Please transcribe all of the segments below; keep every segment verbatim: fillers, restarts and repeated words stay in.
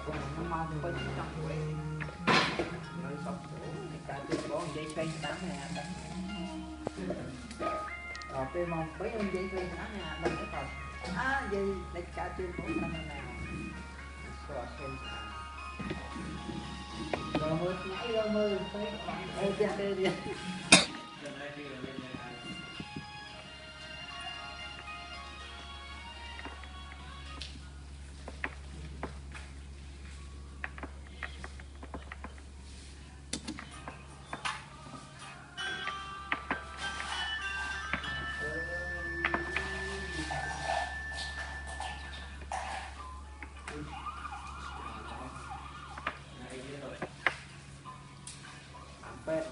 còn nó mau với trong quê rồi sọc cổ cả trên có dây cây tám này đánh rồi cái mong với dây cây tám này đánh cái còn à dây đây cả trên có năm nào rồi rồi mưa nãy rồi mưa thấy ê kia kia kia But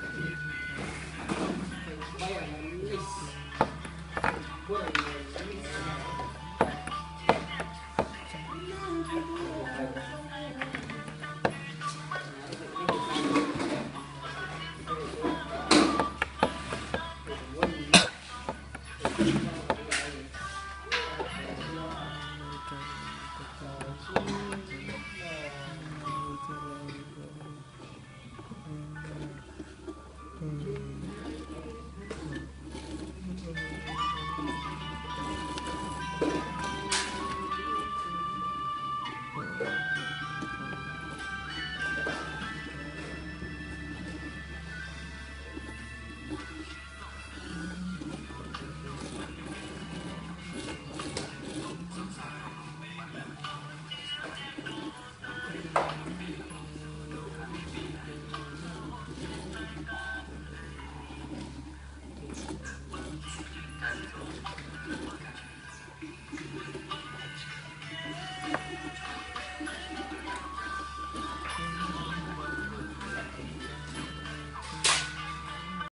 What are you